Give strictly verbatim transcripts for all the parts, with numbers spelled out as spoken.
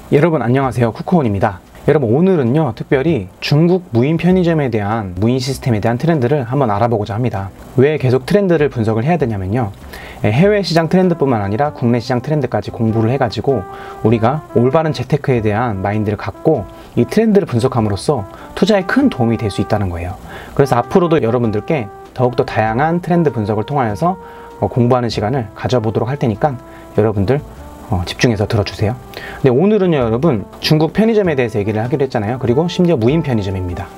여러분 안녕하세요, 쿠쿠온입니다. 여러분 오늘은요 특별히 중국 무인 편의점에 대한 무인 시스템에 대한 트렌드를 한번 알아보고자 합니다. 왜 계속 트렌드를 분석을 해야 되냐면요, 해외 시장 트렌드뿐만 아니라 국내 시장 트렌드까지 공부를 해가지고 우리가 올바른 재테크에 대한 마인드를 갖고 이 트렌드를 분석함으로써 투자에 큰 도움이 될 수 있다는 거예요. 그래서 앞으로도 여러분들께 더욱더 다양한 트렌드 분석을 통하여서 공부하는 시간을 가져보도록 할 테니까 여러분들 어, 집중해서 들어주세요. 근데 오늘은요 여러분, 중국 편의점에 대해서 얘기를 하기로 했잖아요. 그리고 심지어 무인 편의점입니다.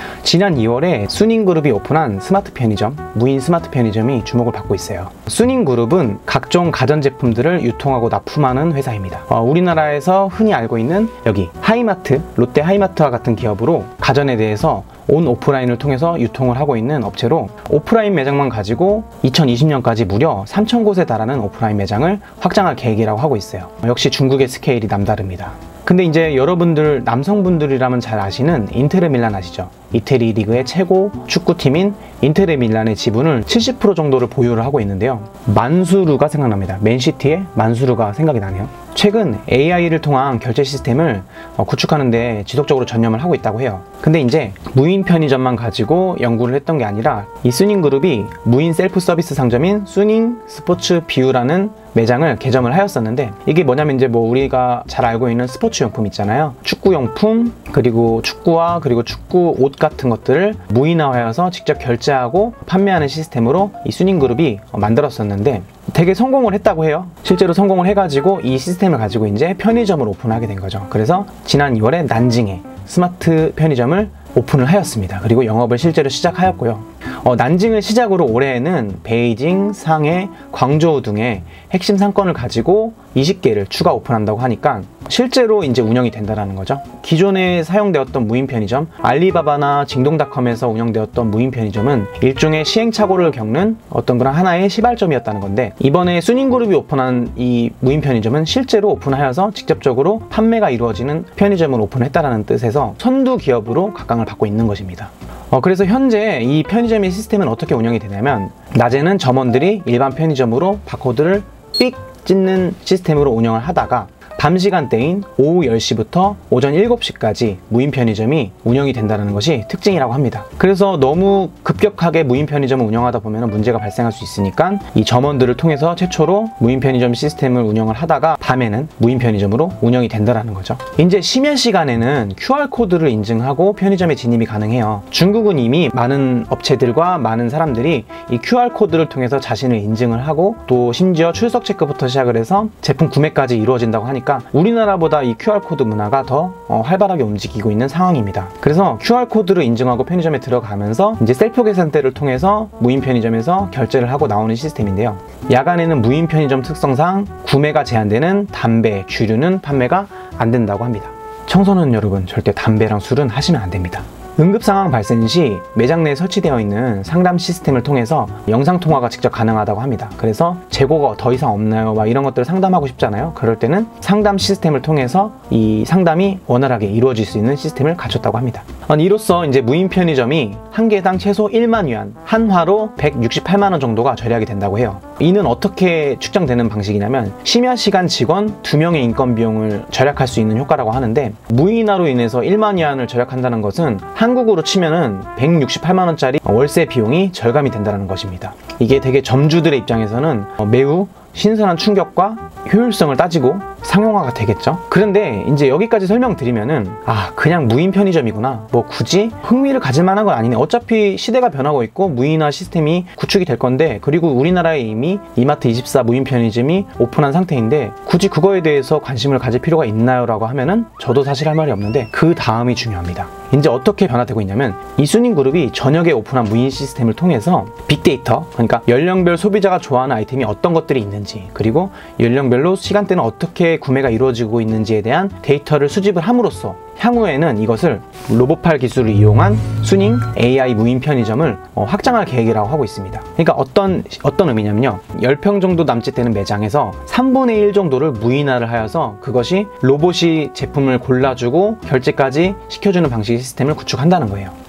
지난 이월에 수닝그룹이 오픈한 스마트 편의점, 무인 스마트 편의점이 주목을 받고 있어요. 수닝그룹은 각종 가전제품들을 유통하고 납품하는 회사입니다. 어, 우리나라에서 흔히 알고 있는 여기 하이마트, 롯데 하이마트와 같은 기업으로 가전에 대해서 온 오프라인을 통해서 유통을 하고 있는 업체로, 오프라인 매장만 가지고 이천이십 년까지 무려 삼천 곳에 달하는 오프라인 매장을 확장할 계획이라고 하고 있어요. 역시 중국의 스케일이 남다릅니다. 근데 이제 여러분들 남성분들이라면 잘 아시는 인테르 밀란 아시죠? 이태리 리그의 최고 축구팀인 인테르 밀란의 지분을 칠십 퍼센트 정도를 보유를 하고 있는데요, 만수르가 생각납니다. 맨시티의 만수르가 생각이 나네요. 최근 에이아이를 통한 결제 시스템을 구축하는 데 지속적으로 전념을 하고 있다고 해요. 근데 이제 무인 편의점만 가지고 연구를 했던 게 아니라 이 수닝그룹이 무인 셀프 서비스 상점인 수닝 스포츠 뷰라는 매장을 개점을 하였었는데, 이게 뭐냐면 이제 뭐 우리가 잘 알고 있는 스포츠 용품 있잖아요. 축구 용품, 그리고 축구화, 그리고 축구 옷 같은 것들을 무인화하여서 직접 결제하고 판매하는 시스템으로 이 수닝그룹이 만들었었는데 되게 성공을 했다고 해요. 실제로 성공을 해가지고 이 시스템을 가지고 이제 편의점을 오픈하게 된 거죠. 그래서 지난 이월에 난징에 스마트 편의점을 오픈을 하였습니다. 그리고 영업을 실제로 시작하였고요. 어, 난징을 시작으로 올해에는 베이징, 상해, 광저우 등의 핵심 상권을 가지고 이십 개를 추가 오픈한다고 하니까 실제로 이제 운영이 된다는 거죠. 기존에 사용되었던 무인 편의점, 알리바바나 징동닷컴에서 운영되었던 무인 편의점은 일종의 시행착오를 겪는 어떤 그런 하나의 시발점이었다는 건데, 이번에 수닝그룹이 오픈한 이 무인 편의점은 실제로 오픈하여서 직접적으로 판매가 이루어지는 편의점을 오픈했다는 뜻에서 선두 기업으로 각광을 받고 있는 것입니다. 어, 그래서 현재 이 편의점의 시스템은 어떻게 운영이 되냐면, 낮에는 점원들이 일반 편의점으로 바코드를 삑 찍는 시스템으로 운영을 하다가 밤 시간대인 오후 열 시부터 오전 일곱 시까지 무인 편의점이 운영이 된다는 것이 특징이라고 합니다. 그래서 너무 급격하게 무인 편의점을 운영하다 보면 문제가 발생할 수 있으니까 이 점원들을 통해서 최초로 무인 편의점 시스템을 운영을 하다가 밤에는 무인 편의점으로 운영이 된다는 거죠. 이제 심야 시간에는 큐알코드를 인증하고 편의점에 진입이 가능해요. 중국은 이미 많은 업체들과 많은 사람들이 이 큐알코드를 통해서 자신을 인증을 하고, 또 심지어 출석 체크부터 시작을 해서 제품 구매까지 이루어진다고 하니까 우리나라보다 이 큐알코드 문화가 더 어, 활발하게 움직이고 있는 상황입니다. 그래서 큐알코드를 인증하고 편의점에 들어가면서 이제 셀프 계산대를 통해서 무인 편의점에서 결제를 하고 나오는 시스템인데요, 야간에는 무인 편의점 특성상 구매가 제한되는 담배, 주류는 판매가 안 된다고 합니다. 청소는 여러분 절대 담배랑 술은 하시면 안 됩니다. 응급상황 발생 시 매장 내에 설치되어 있는 상담 시스템을 통해서 영상통화가 직접 가능하다고 합니다. 그래서 재고가 더 이상 없나요? 막 이런 것들을 상담하고 싶잖아요. 그럴 때는 상담 시스템을 통해서 이 상담이 원활하게 이루어질 수 있는 시스템을 갖췄다고 합니다. 이로써 이제 무인 편의점이 한 개당 최소 일만 위안, 한화로 백육십팔만 원 정도가 절약이 된다고 해요. 이는 어떻게 측정되는 방식이냐면, 심야 시간 직원 두 명의 인건 비용을 절약할 수 있는 효과라고 하는데, 무인화로 인해서 일만 위안을 절약한다는 것은 한국으로 치면은 백육십팔만 원짜리 월세 비용이 절감이 된다는 것입니다. 이게 되게 점주들의 입장에서는 매우 신선한 충격과 효율성을 따지고 상용화가 되겠죠. 그런데 이제 여기까지 설명드리면은 아 그냥 무인 편의점이구나, 뭐 굳이 흥미를 가질 만한 건 아니네, 어차피 시대가 변하고 있고 무인화 시스템이 구축이 될 건데, 그리고 우리나라에 이미 이마트 이십사 무인 편의점이 오픈한 상태인데 굳이 그거에 대해서 관심을 가질 필요가 있나요? 라고 하면은 저도 사실 할 말이 없는데, 그 다음이 중요합니다. 이제 어떻게 변화되고 있냐면, 이 수닝그룹이 저녁에 오픈한 무인 시스템을 통해서 빅데이터, 그러니까 연령별 소비자가 좋아하는 아이템이 어떤 것들이 있는지, 그리고 연령별로 시간대는 어떻게 구매가 이루어지고 있는지에 대한 데이터를 수집을 함으로써 향후에는 이것을 로보팔 기술을 이용한 수닝 에이아이 무인 편의점을 어, 확장할 계획이라고 하고 있습니다. 그러니까 어떤 어떤 의미냐면요, 열 평 정도 남짓되는 매장에서 삼분의 일 정도를 무인화를 하여서 그것이 로봇이 제품을 골라주고 결제까지 시켜주는 방식의 시스템을 구축한다는 거예요.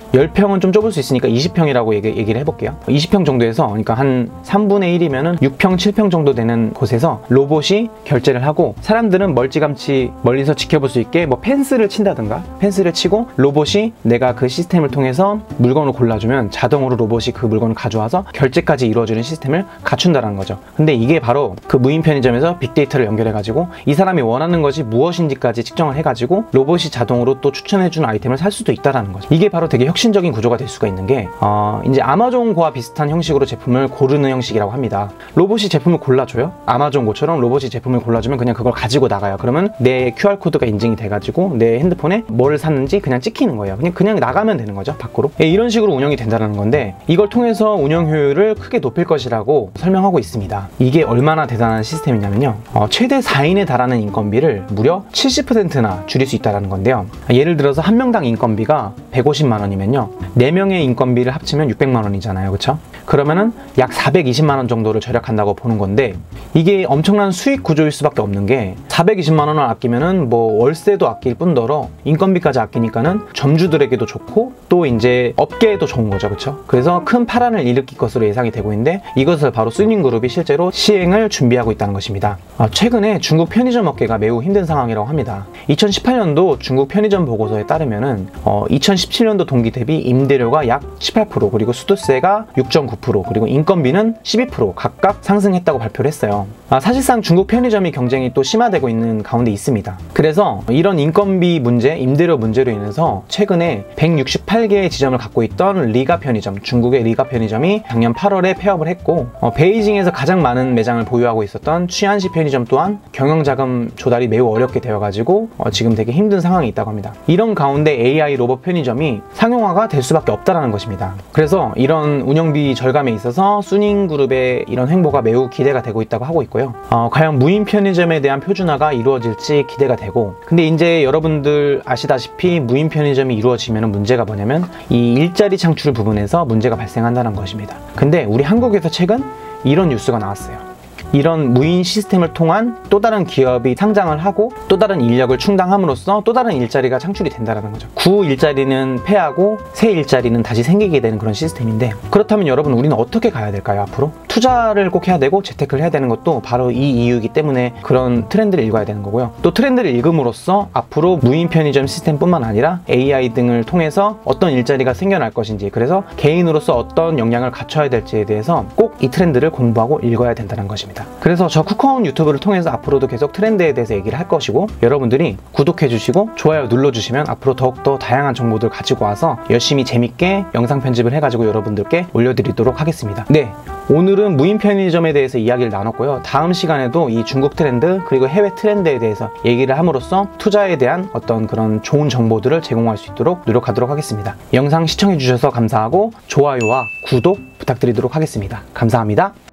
십 평은 좀 좁을 수 있으니까 이십 평이라고 얘기, 얘기를 해볼게요. 이십 평 정도에서, 그러니까 한 삼분의 일이면은 육 평, 칠 평 정도 되는 곳에서 로봇이 결제를 하고, 사람들은 멀찌감치 멀리서 지켜볼 수 있게 뭐 펜스를 친다든가, 펜스를 치고 로봇이 내가 그 시스템을 통해서 물건을 골라주면 자동으로 로봇이 그 물건을 가져와서 결제까지 이루어지는 시스템을 갖춘다는 거죠. 근데 이게 바로 그 무인 편의점에서 빅데이터를 연결해가지고 이 사람이 원하는 것이 무엇인지까지 측정을 해가지고 로봇이 자동으로 또 추천해주는 아이템을 살 수도 있다는 거죠. 이게 바로 되게 혁신적인 구조가 될 수가 있는 게, 어, 이제 아마존고와 비슷한 형식으로 제품을 고르는 형식이라고 합니다. 로봇이 제품을 골라줘요. 아마존고처럼 로봇이 제품을 골라주면 그냥 그걸 가지고 나가요. 그러면 내 큐알코드가 인증이 돼가지고 내 핸드폰에 뭘 샀는지 그냥 찍히는 거예요. 그냥 그냥 나가면 되는 거죠, 밖으로. 예, 이런 식으로 운영이 된다는 건데, 이걸 통해서 운영 효율을 크게 높일 것이라고 설명하고 있습니다. 이게 얼마나 대단한 시스템이냐면요, 어, 최대 사 인에 달하는 인건비를 무려 칠십 퍼센트나 줄일 수 있다는 건데요. 예를 들어서 한 명당 인건비가 백오십만 원이면요, 네 명의 인건비를 합치면 육백만 원이잖아요, 그쵸? 그러면은 약 사백이십만 원 정도를 절약한다고 보는 건데, 이게 엄청난 수익 구조일 수밖에 없는 게, 사백이십만 원을 아끼면은 뭐 월세도 아낄 뿐더러 인건비까지 아끼니까는 점주들에게도 좋고 또 이제 업계에도 좋은 거죠, 그쵸? 그래서 큰 파란을 일으킬 것으로 예상이 되고 있는데, 이것을 바로 수닝그룹이 실제로 시행을 준비하고 있다는 것입니다. 아, 최근에 중국 편의점 업계가 매우 힘든 상황이라고 합니다. 이천십팔 년도 중국 편의점 보고서에 따르면은 어, 이천십칠 년도 동기 대비 임대료가 약 십팔 퍼센트, 그리고 수도세가 육 점 구 퍼센트, 그리고 인건비는 십이 퍼센트 각각 상승했다고 발표를 했어요. 아, 사실상 중국 편의점이 경쟁이 또 심화되고 있는 가운데 있습니다. 그래서 이런 인건비 문제, 임대료 문제로 인해서 최근에 백육십팔 개의 지점을 갖고 있던 리가 편의점, 중국의 리가 편의점이 작년 팔월에 폐업을 했고, 어, 베이징에서 가장 많은 매장을 보유하고 있었던 취안시 편의점 또한 경영자금 조달이 매우 어렵게 되어가지고 어, 지금 되게 힘든 상황이 있다고 합니다. 이런 가운데 에이아이 로봇 편의점이 상용화가 될 수밖에 없다는 것입니다. 그래서 이런 운영비 절감에 있어서 수닝그룹의 이런 행보가 매우 기대가 되고 있다고 하고 있고요. 어, 과연 무인 편의점에 대한 표준화가 이루어질지 기대가 되고, 근데 이제 여러분들 아시다시피 무인 편의점이 이루어지면 문제가 뭐냐면 이 일자리 창출 부분에서 문제가 발생한다는 것입니다. 근데 우리 한국에서 최근 이런 뉴스가 나왔어요. 이런 무인 시스템을 통한 또 다른 기업이 상장을 하고 또 다른 인력을 충당함으로써 또 다른 일자리가 창출이 된다는 거죠. 구 일자리는 폐하고 새 일자리는 다시 생기게 되는 그런 시스템인데, 그렇다면 여러분, 우리는 어떻게 가야 될까요? 앞으로 투자를 꼭 해야 되고 재테크를 해야 되는 것도 바로 이 이유이기 때문에 그런 트렌드를 읽어야 되는 거고요. 또 트렌드를 읽음으로써 앞으로 무인 편의점 시스템뿐만 아니라 에이아이 등을 통해서 어떤 일자리가 생겨날 것인지, 그래서 개인으로서 어떤 역량을 갖춰야 될지에 대해서 꼭 이 트렌드를 공부하고 읽어야 된다는 것입니다. 그래서 저 쿠커온 유튜브를 통해서 앞으로도 계속 트렌드에 대해서 얘기를 할 것이고, 여러분들이 구독해 주시고 좋아요 눌러주시면 앞으로 더욱더 다양한 정보들 가지고 와서 열심히 재밌게 영상 편집을 해가지고 여러분들께 올려드리도록 하겠습니다. 네, 오늘은 무인 편의점에 대해서 이야기를 나눴고요. 다음 시간에도 이 중국 트렌드 그리고 해외 트렌드에 대해서 얘기를 함으로써 투자에 대한 어떤 그런 좋은 정보들을 제공할 수 있도록 노력하도록 하겠습니다. 영상 시청해 주셔서 감사하고 좋아요와 구독 부탁드리도록 하겠습니다. 감사합니다.